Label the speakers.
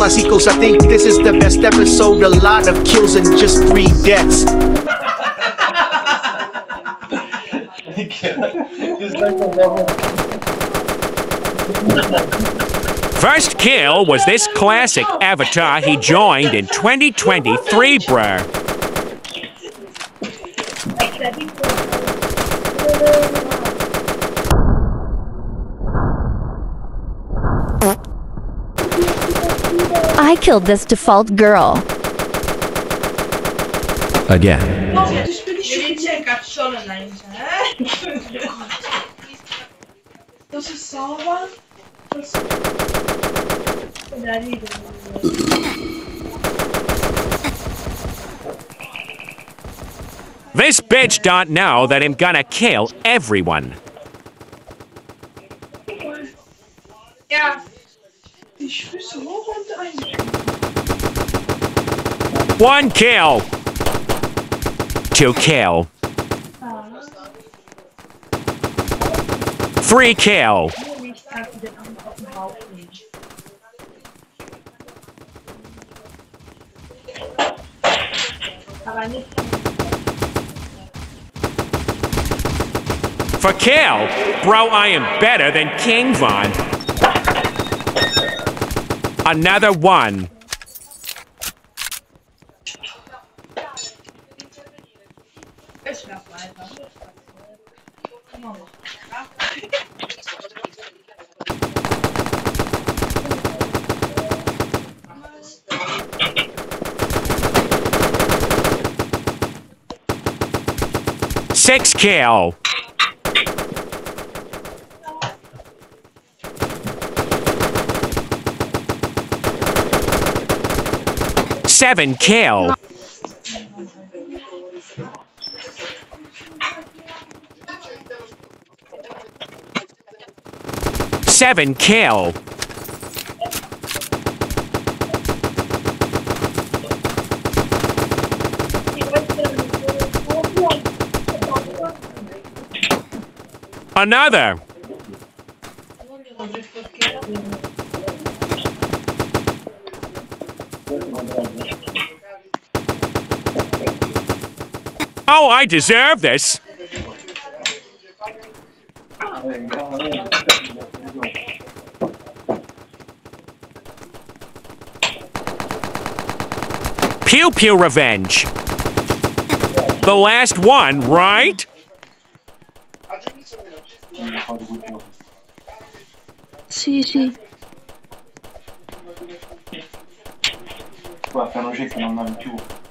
Speaker 1: Clásicos, I think this is the best episode. A lot of kills and just 3 deaths.
Speaker 2: First kill was this classic avatar he joined in 2023, bruh.
Speaker 3: I killed this default girl.
Speaker 4: Again.
Speaker 2: This bitch don't know that I'm gonna kill everyone. One kill. 2 kill. 3 kill. 4 kill. Bro, I am better than King Von. Another 1. Six kill. 7 kill. 7 kill. Another. Oh, I deserve this. Pew Pew Revenge. The last one, right?
Speaker 5: Sì, sì.
Speaker 6: Guarda, non c'è che non va più.